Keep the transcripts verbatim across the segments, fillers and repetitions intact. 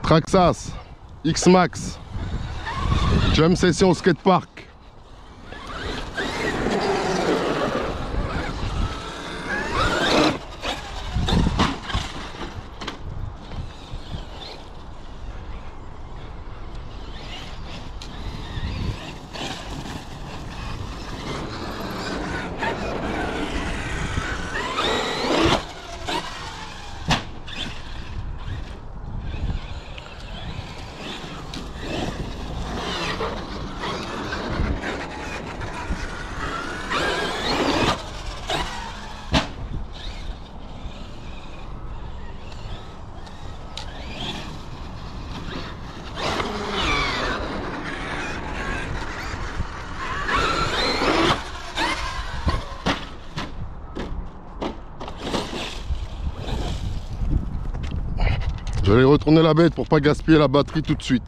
Traxxas, X-Max, Jump Session Skatepark. Je vais retourner la bête pour pas gaspiller la batterie tout de suite.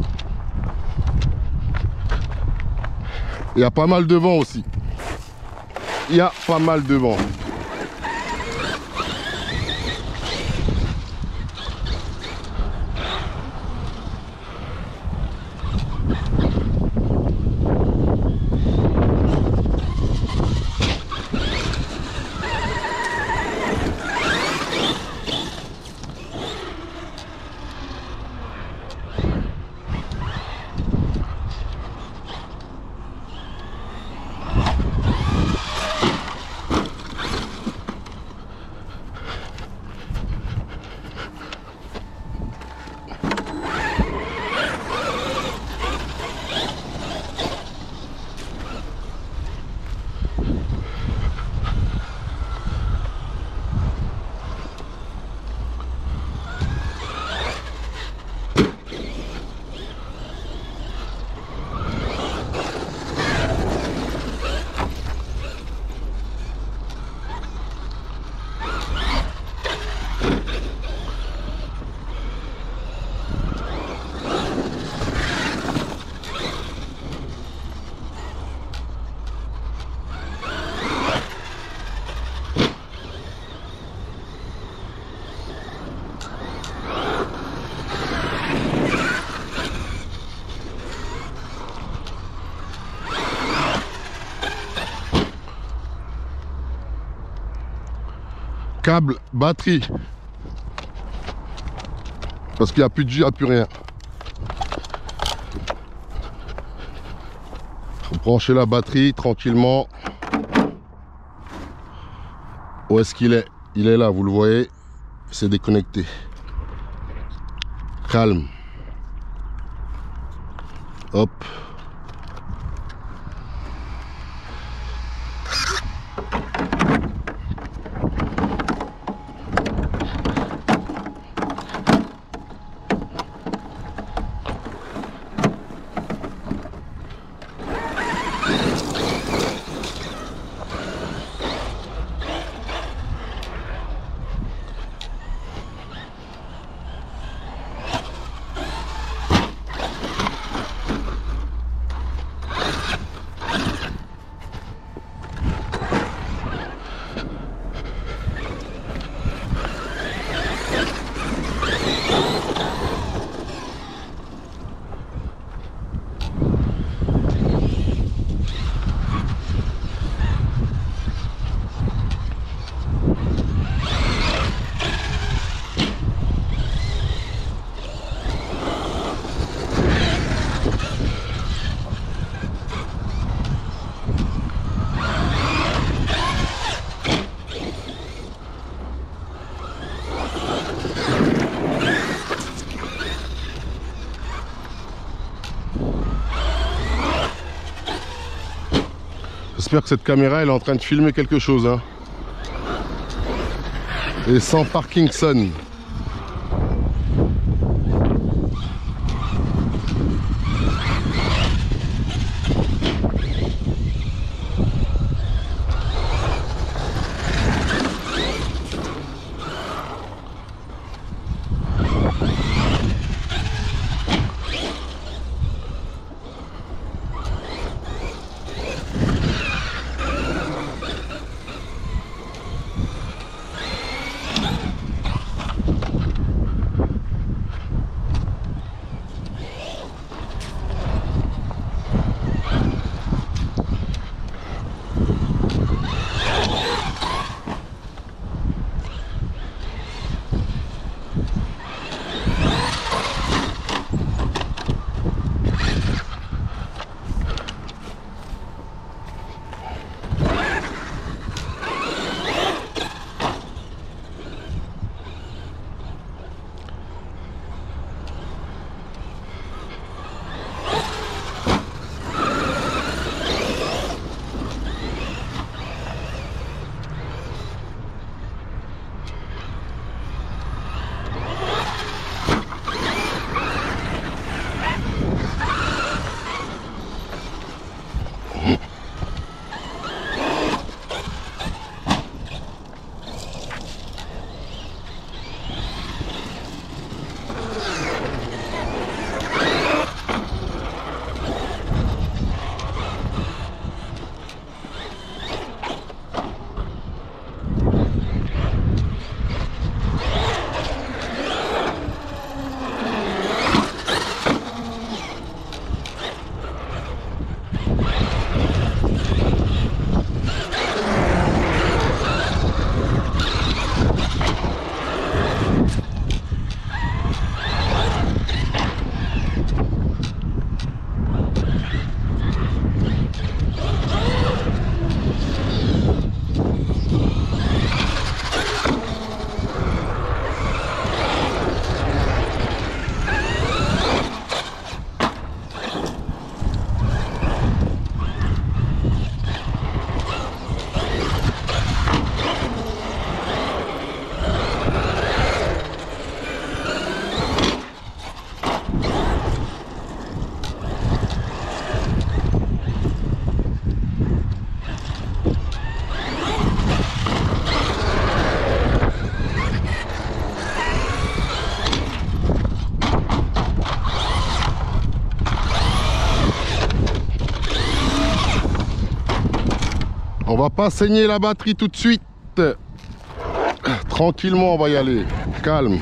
Il y a pas mal de vent aussi. Il y a pas mal de vent. Câble, batterie. Parce qu'il n'y a plus de jus, il n'y a plus rien. Faut brancher la batterie tranquillement. Où est-ce qu'il est? Il est là, vous le voyez. C'est déconnecté. Calme. Hop. J'espère que cette caméra elle est en train de filmer quelque chose, hein. Et sans Parkinson. On va pas saigner la batterie tout de suite. Tranquillement, on va y aller. Calme.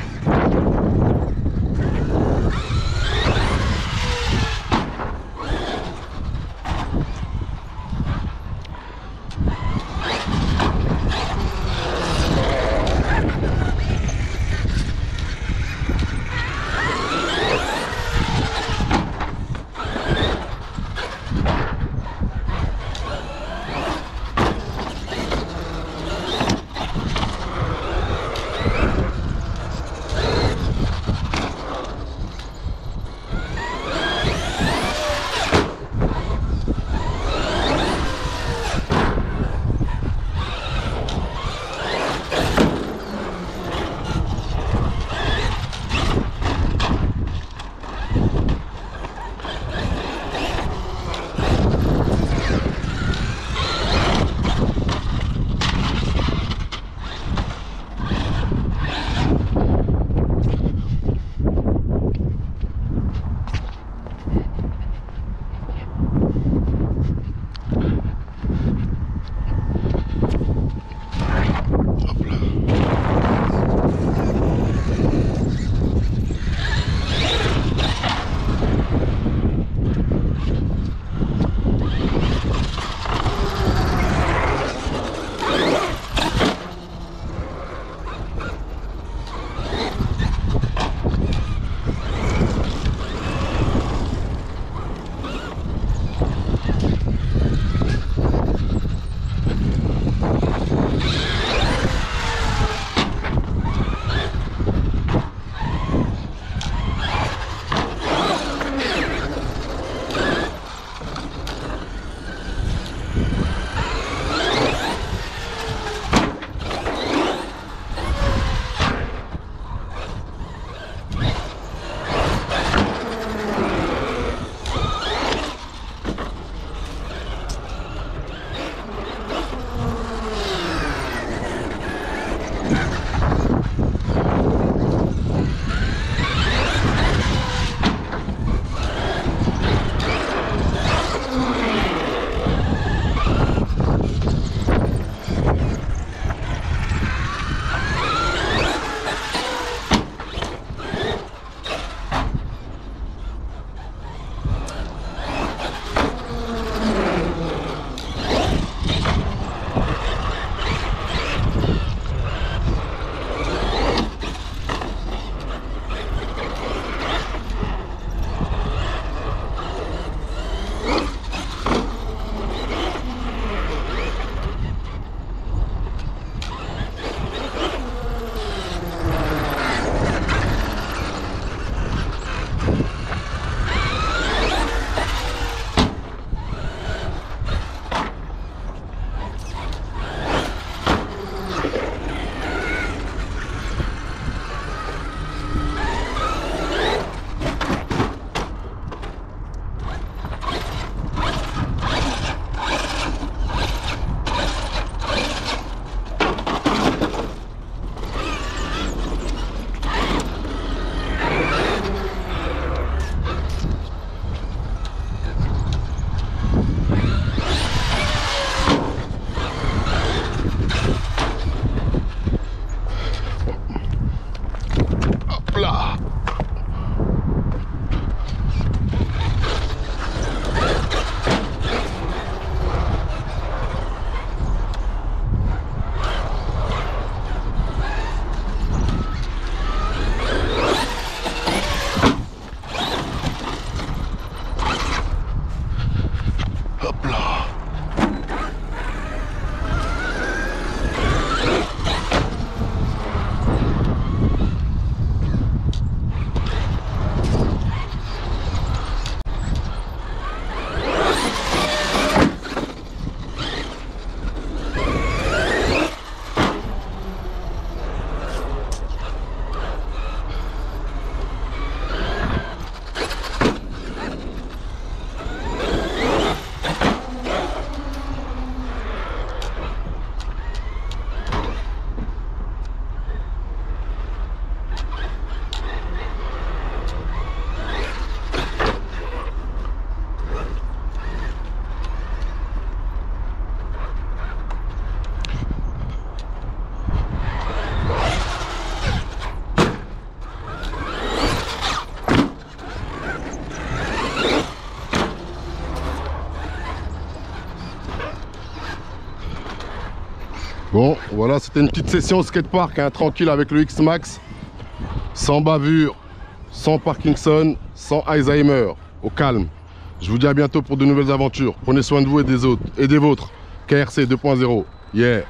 Bon, voilà, c'était une petite session au skatepark, hein, tranquille avec le X-Max. Sans bavure, sans Parkinson, sans Alzheimer, au calme. Je vous dis à bientôt pour de nouvelles aventures. Prenez soin de vous et des autres et des vôtres. K R C deux point zéro. Yeah.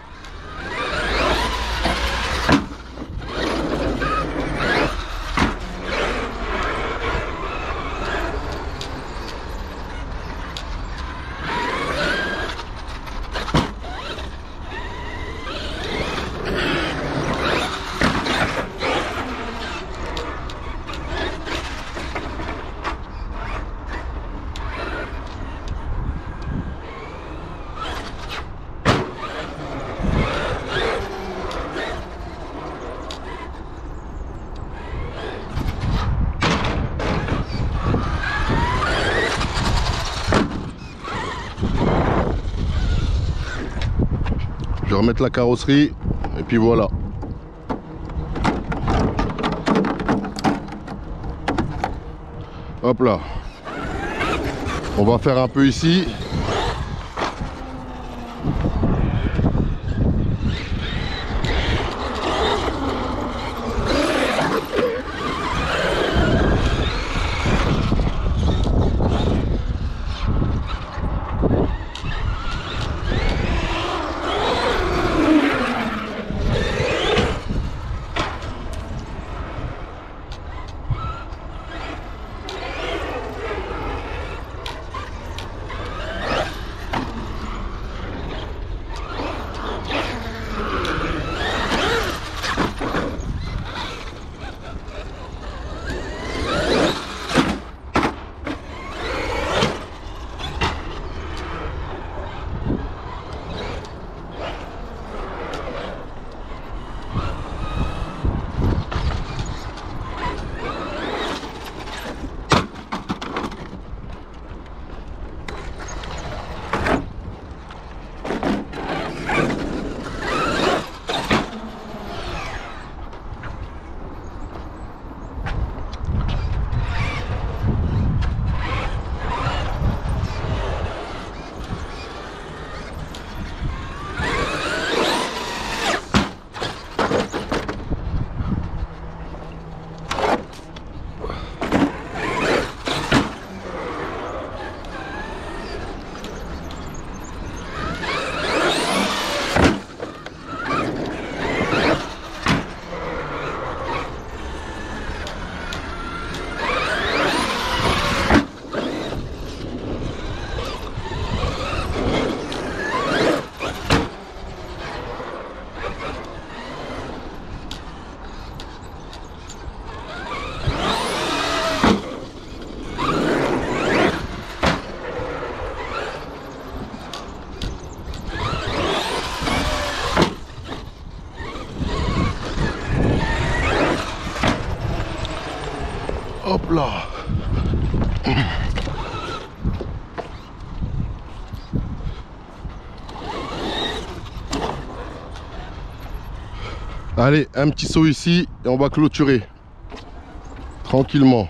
Je vais remettre la carrosserie et puis voilà. Hop là. On va faire un peu ici. Hop là. Allez, un petit saut ici et on va clôturer tranquillement.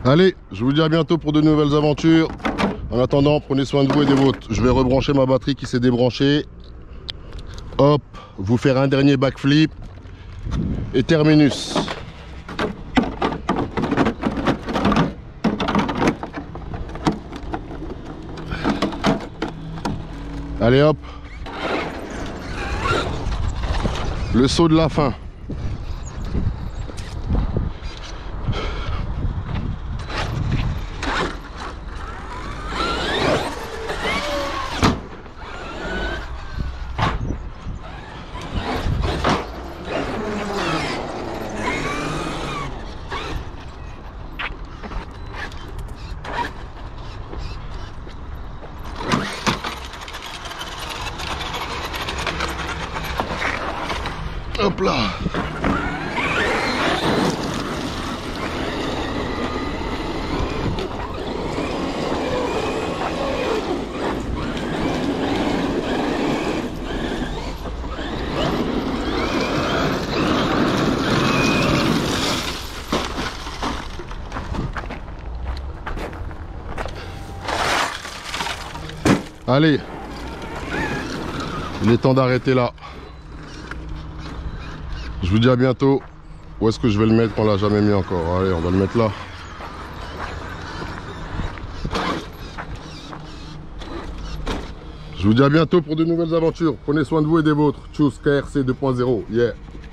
Allez, je vous dis à bientôt pour de nouvelles aventures. En attendant, prenez soin de vous et des vôtres. Je vais rebrancher ma batterie qui s'est débranchée. Hop, vous faire un dernier backflip. Et terminus. Allez hop. Le saut de la fin. Hop là. Allez, il est temps d'arrêter là. Je vous dis à bientôt. Où est-ce que je vais le mettre? On l'a jamais mis encore. Allez, on va le mettre là. Je vous dis à bientôt pour de nouvelles aventures. Prenez soin de vous et des vôtres. Tchuss, K R C deux point zéro. Yeah.